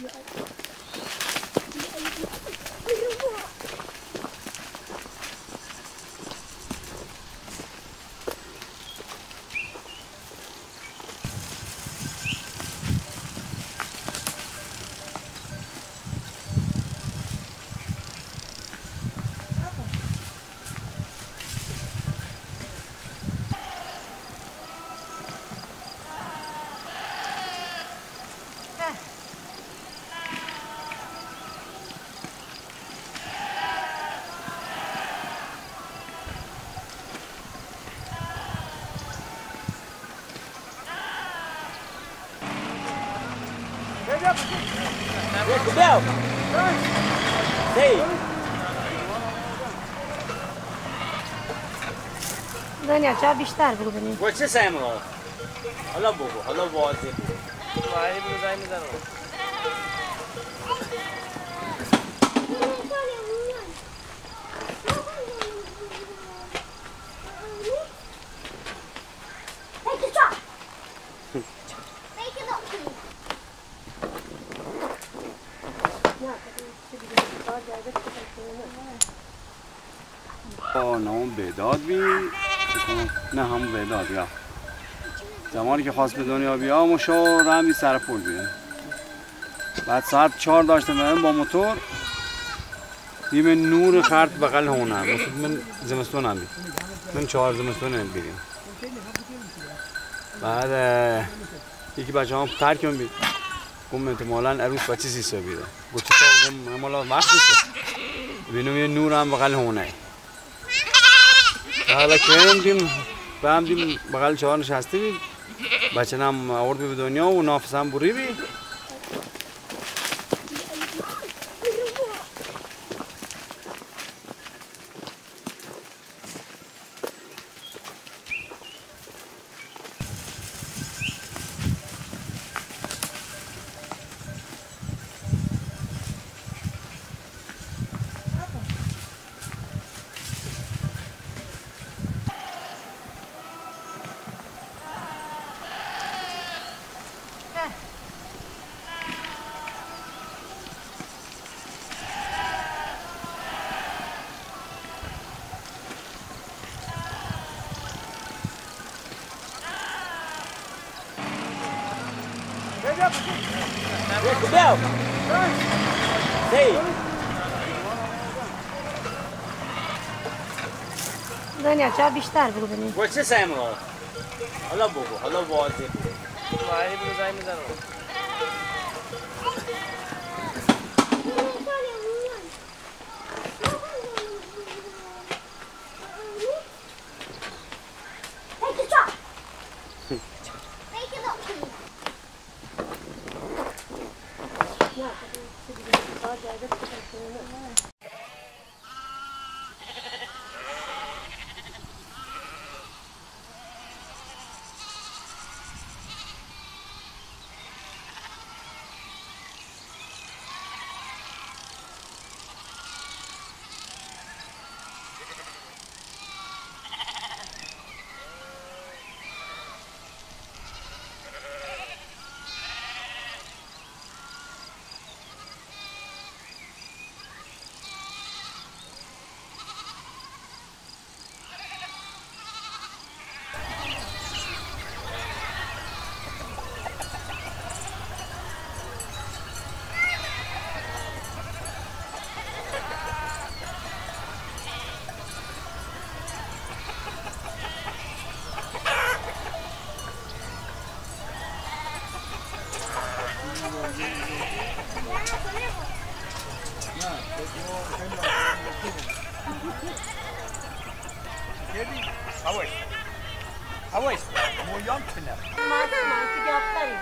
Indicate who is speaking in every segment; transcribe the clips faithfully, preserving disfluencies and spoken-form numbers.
Speaker 1: Go! Hey!
Speaker 2: دنیا چه بیشتر بگو ببینیم.
Speaker 1: و چه سعی می‌کنی؟ حالا بگو، حالا واضح بگو.
Speaker 3: ولی بگو زنگ میزنم.
Speaker 4: نام بیداد بی نه همون بیداد یا زمانی که خواست به دنیا بیا مشو رمی سر پول بیه بعد ساعت چهار داشتم برم با موتور بیم نور خرد بغل هونه من زمستون هم بید من چهار زمستون هم بیدیم بعد یکی بچه هم ترک هم بید گم انتمالا عروس بچه سی سو بیده گوچه تا گم همالا وقت بیسته بینم یه نور هم بغل هونه حالا که دیم به هم دیم بغل چهار نشسته بید بچه نم آورد به دنیا و نافس هم بری بید
Speaker 1: Go! Hey!
Speaker 2: دنیا چه بیشتر بگو ببینیم.
Speaker 1: و چه سعی می‌کنی؟ حالا بگو، حالا واضح بگو.
Speaker 3: ولی بگو زنگ میزنم.
Speaker 5: Hawais. Hawais. Mo young tuna.
Speaker 2: من من دیگه افتادیم.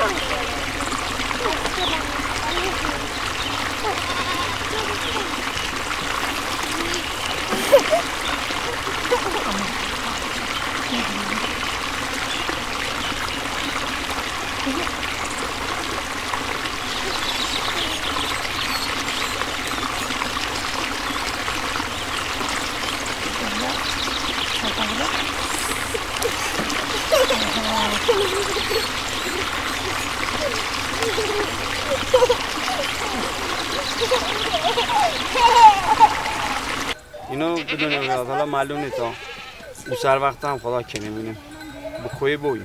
Speaker 4: اینو بدونیم میاد، حالا معلوم نیست ها. اون سر وقت هم خدا که نمی‌بینیم با کوی بوییم.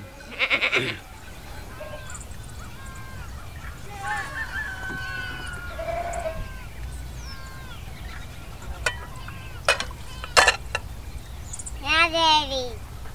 Speaker 6: نداری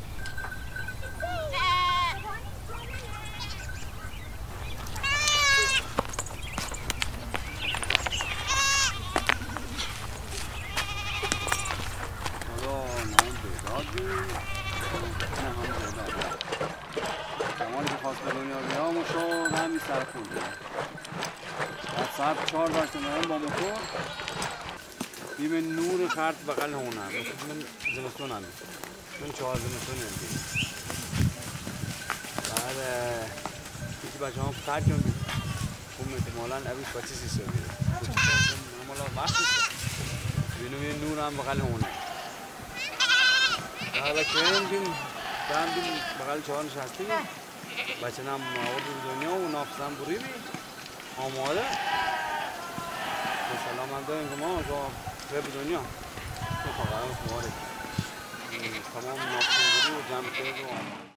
Speaker 4: ساعت چهار داشتم من با موتور بیم نور خرد بغل هونه من زمستون هم من چهار زمستون هم بعد یکی بچه هم خرد کن بید خب احتمالا عویز پچیس سی سال بید مالا وقت بینو یه نور هم بغل هونه حالا کنیم بیم دارم بیم بغل چهار نشستی بچه نم آورد دنیا و نافزم بری بید آماده سلام هم داریم که ما از غیب دنیا خواهرم شماره تمام نافزم بری و جمع کرد و آماده